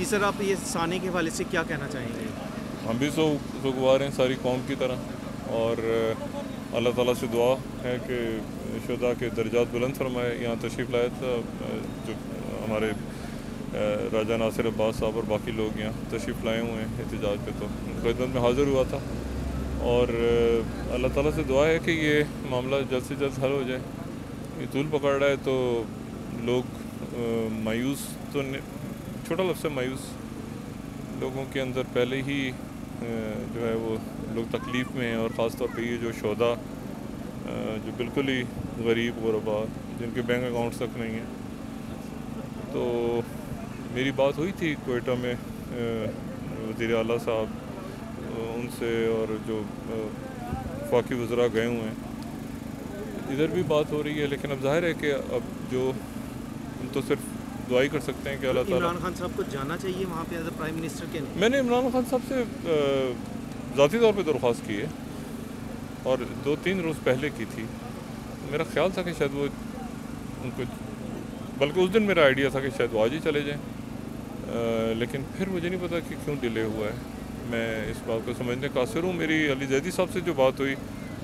جی سر، آپ یہ سانے کے حوالے سے کیا کہنا چاہیں گے؟ ہم بھی سوگوار ہیں ساری قوم کی طرح، اور اللہ تعالیٰ سے دعا ہے کہ شہداء کے درجات بلند فرمائے۔ یہاں تشریف لائے تھا جو ہمارے راجہ ناصر عباس صاحب اور باقی لوگ یہاں تشریف لائے ہوئے ہیں احتجاج پہ، تو خدمت میں حاضر ہوا تھا، اور اللہ تعالیٰ سے دعا ہے کہ یہ معاملہ جلد سے جلد حل ہو جائے۔ یہ طول پکڑ رہا ہے تو لوگ مایوس، تو چھوٹا لفظ ہے مایوس، لوگوں کے اندر پہلے ہی جو ہے وہ لوگ تکلیف میں ہیں، اور خاص طور پہ یہ جو شہداء جو بالکل ہی غریب غربا جن کے بینک اکاؤنٹس تک نہیں ہیں۔ تو میری بات ہوئی تھی کوئٹہ میں وزیر اعلیٰ صاحب ان سے، اور جو وفاقی وزراء گئے ہوئے ہیں، ادھر بھی بات ہو رہی ہے، لیکن اب ظاہر ہے کہ اب جو ہم تو صرف دعائی کر سکتے ہیں کہ اللہ تعالیٰ۔ عمران خان صاحب کو جانا چاہیے وہاں پہ ایز اے پرائم منسٹر کے؟ میں نے عمران خان صاحب سے ذاتی طور پہ درخواست کی ہے، اور 2-3 روز پہلے کی تھی۔ میرا خیال تھا کہ شاید وہ ان کو، بلکہ اس دن میرا آئیڈیا تھا کہ شاید وہ آج ہی چلے جائیں، لیکن پھر مجھے نہیں پتا کہ کیوں ڈیلے ہوا ہے۔ میں اس بات کو سمجھنے قاصر ہوں۔ میری علی زیدی صاحب سے جو بات ہوئی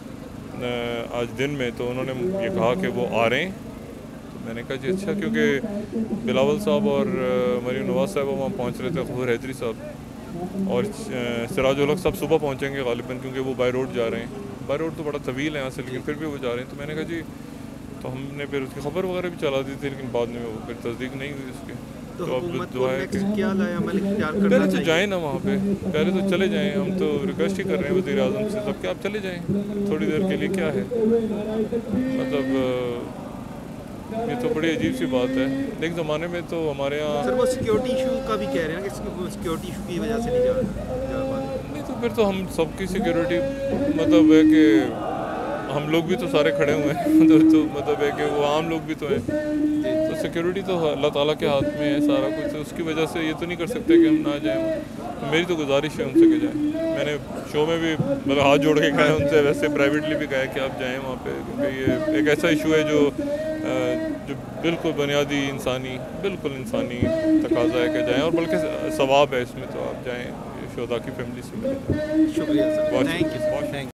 آج دن میں، تو انہوں نے یہ کہا کہ وہ آ رہے ہیں، تو میں نے کہا جی اچھا، کیونکہ بلاول صاحب اور مریم نواز صاحب وہاں پہنچ رہے تھے، غفور حیدری صاحب اور سراج الحق صاحب صبح پہنچیں گے غالباً، کیونکہ وہ بائی روڈ جا رہے ہیں۔ بائی روڈ تو بڑا طویل ہے یہاں سے، لیکن پھر بھی وہ جا رہے ہیں۔ تو میں نے کہا جی، تو ہم نے پھر اس کی خبر وغیرہ بھی چلا دی تھی، لیکن بعد میں وہ پھر تصدیق نہیں ہوئی اس کی۔ تو حکومت کو نیکسٹ کیا عمل اختیار کرنا چاہیے؟ پہلے تو جائیں نا وہاں پہ، پہلے تو چلے جائیں۔ ہم تو ریکویسٹ ہی کر رہے ہیں وزیر اعظم سے سب کہ آپ چلے جائیں تھوڑی دیر کے لیے، کیا ہے مطلب، یہ تو بڑی عجیب سی بات ہے۔ ایک زمانے میں تو ہمارے یہاں سر وہ سیکیورٹی ایشو کا بھی کہہ رہے ہیں کہ سیکیورٹی ایشو کی وجہ سے نہیں جا پاتے۔ نہیں، تو پھر تو ہم سب کی سیکیورٹی مطلب ہے کہ ہم لوگ بھی تو سارے کھڑے ہوئے ہیں، تو مطلب ہے کہ وہ عام لوگ بھی تو ہیں، تو سیکیورٹی تو اللہ تعالیٰ کے ہاتھ میں ہے سارا کچھ۔ اس کی وجہ سے یہ تو نہیں کر سکتے کہ ہم نہ جائیں۔ میری تو گزارش ہے ان سے کہ جائیں۔ میں نے شو میں بھی مطلب ہاتھ جوڑ کے کہا ہے ان سے، ویسے پرائیویٹلی بھی کہا ہے کہ آپ جائیں وہاں پہ، کیونکہ یہ ایک ایسا ایشو ہے جو بالکل بنیادی انسانی تقاضا ہے کہ جائیں، اور بلکہ ثواب ہے اس میں، تو آپ جائیں، شہداء کی فیملی سے ملیں۔ شکریہ سر، تھینک یو۔